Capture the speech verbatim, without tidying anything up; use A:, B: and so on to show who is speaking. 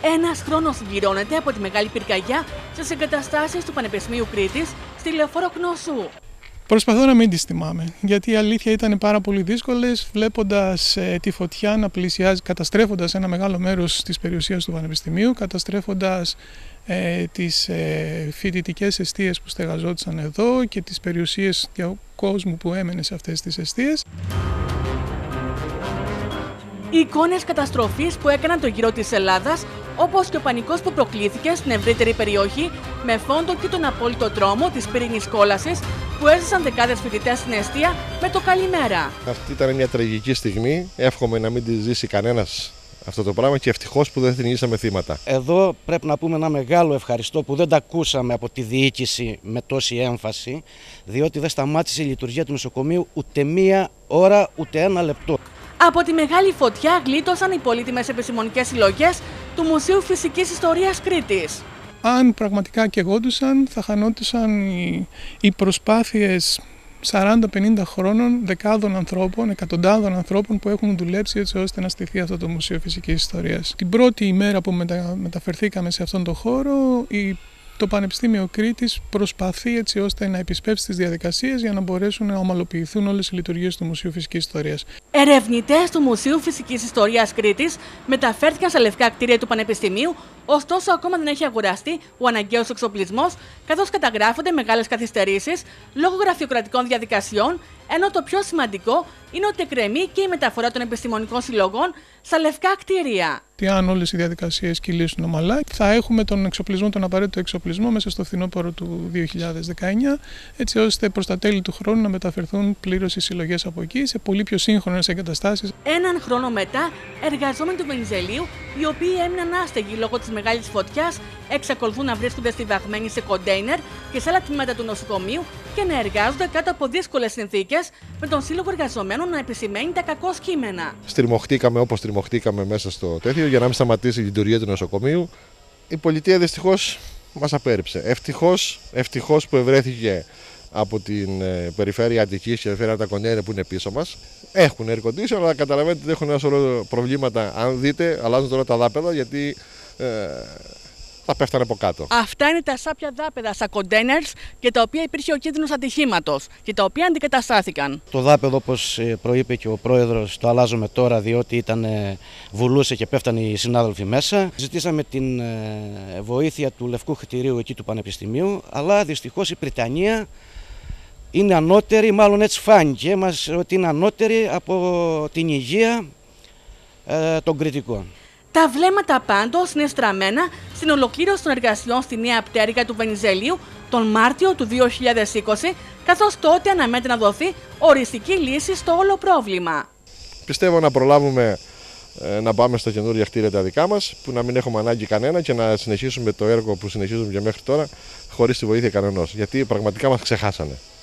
A: Ένας χρόνος συμπληρώνεται από τη μεγάλη πυρκαγιά στις εγκαταστάσεις του Πανεπιστημίου Κρήτης στη Λεωφόρο Κνώσου.
B: Προσπαθώ να μην τις θυμάμαι, γιατί η αλήθεια ήταν πάρα πολύ δύσκολες, βλέποντας ε, τη φωτιά να πλησιάζει, καταστρέφοντας ένα μεγάλο μέρος της περιουσίας του Πανεπιστημίου, καταστρέφοντας ε, τις ε, φοιτητικές εστίες που στεγαζόντουσαν εδώ και τις περιουσίες του κόσμου που έμενε σε αυτές τις εστίες.
A: Οι εικόνες καταστροφής που έκαναν το γύρο της Ελλάδας, όπως και ο πανικός που προκλήθηκε στην ευρύτερη περιοχή, με φόντο και τον απόλυτο τρόμο της πύρινης κόλασης που έζησαν δεκάδες φοιτητές στην εστία με το καλημέρα.
C: Αυτή ήταν μια τραγική στιγμή. Εύχομαι να μην τη ζήσει κανένας αυτό το πράγμα και ευτυχώς που δεν θνησαμε θύματα.
D: Εδώ πρέπει να πούμε ένα μεγάλο ευχαριστώ που δεν τα ακούσαμε από τη διοίκηση με τόση έμφαση, διότι δεν σταμάτησε η λειτουργία του νοσοκομείου ούτε μία ώρα ούτε ένα λεπτό.
A: Από τη μεγάλη φωτιά γλίτωσαν οι πολύτιμες επιστημονικές συλλογές του Μουσείου Φυσικής Ιστορίας Κρήτης.
B: Αν πραγματικά καιγόντουσαν, θα χανόντουσαν οι, οι προσπάθειες σαράντα πενήντα χρόνων, δεκάδων ανθρώπων, εκατοντάδων ανθρώπων που έχουν δουλέψει έτσι ώστε να στηθεί αυτό το Μουσείο Φυσικής Ιστορίας. Την πρώτη ημέρα που μετα, μεταφερθήκαμε σε αυτόν τον χώρο, η το Πανεπιστήμιο Κρήτης προσπαθεί έτσι ώστε να επισπεύσει τις διαδικασίες για να μπορέσουν να ομαλοποιηθούν όλες οι λειτουργίες του Μουσείου Φυσικής Ιστορίας.
A: Ερευνητές του Μουσείου Φυσικής Ιστορίας Κρήτης μεταφέρθηκαν στα λευκά κτίρια του Πανεπιστημίου, ωστόσο ακόμα δεν έχει αγοραστεί ο αναγκαίος εξοπλισμός, καθώς καταγράφονται μεγάλες καθυστερήσεις λόγω γραφειοκρατικών διαδικασιών, ενώ το πιο σημαντικό είναι ότι εκκρεμεί και η μεταφορά των επιστημονικών συλλογών στα λευκά κτίρια.
B: Και αν όλες οι διαδικασίες κυλήσουν ομαλά, θα έχουμε τον εξοπλισμό, τον απαραίτητο εξοπλισμό μέσα στο φθινόπωρο του δύο χιλιάδες δεκαεννιά, έτσι ώστε προς τα τέλη του χρόνου να μεταφερθούν πλήρως οι συλλογές από εκεί σε πολύ πιο σύγχρονες εγκαταστάσεις.
A: Έναν χρόνο μετά, εργαζόμενοι του Βενιζελίου, οι οποίοι έμειναν άστεγοι λόγω της μεγάλης φωτιάς, εξακολουθούν να βρίσκονται στιβαγμένοι σε κοντέινερ και σε άλλα τμήματα του νοσοκομείου και να εργάζονται κάτω από δύσκολες συνθήκες, με τον Σύλλογο Εργαζομένων να επισημαίνει τα κακό κείμενα.
C: Στριμωχτήκαμε όπως στριμωχτήκαμε μέσα στο τέτοιο για να μην σταματήσει η λειτουργία του νοσοκομείου. Η πολιτεία δυστυχώς μας απέρριψε. Ευτυχώς, ευτυχώς που ευρέθηκε από την ε, περιφέρεια Αττικής και φέραν τα κοντέινερ που είναι πίσω μας. Έχουν air condition, αλλά καταλαβαίνετε ότι έχουν ένα σωρό προβλήματα. Αν δείτε, αλλάζουν τώρα τα δάπεδα γιατί ε, θα πέφτανε από κάτω.
A: Αυτά είναι τα σάπια δάπεδα στα κοντέινερς για τα οποία υπήρχε ο κίνδυνος ατυχήματος και τα οποία αντικαταστάθηκαν.
D: Το δάπεδο, όπως προείπε και ο πρόεδρος, το αλλάζουμε τώρα διότι ήταν, βουλούσε και πέφτανε οι συνάδελφοι μέσα. Ζητήσαμε την βοήθεια του λευκού κτηρίου εκεί του Πανεπιστημίου, αλλά δυστυχώς η Πριτανία είναι ανώτερη, μάλλον έτσι φάνηκε μας ότι είναι ανώτερη από την υγεία ε, των κριτικών.
A: Τα βλέμματα πάντως είναι στραμμένα στην ολοκλήρωση των εργασιών στη νέα πτέρυγα του Βενιζελίου τον Μάρτιο του δύο χιλιάδες είκοσι, καθώς τότε αναμένεται να δοθεί οριστική λύση στο όλο πρόβλημα.
C: Πιστεύω να προλάβουμε ε, να πάμε στα καινούργια κτίρια τα δικά μας, που να μην έχουμε ανάγκη κανένα και να συνεχίσουμε το έργο που συνεχίζουμε και μέχρι τώρα χωρίς τη βοήθεια κανενός, γιατί πραγματικά μας ξεχάσανε.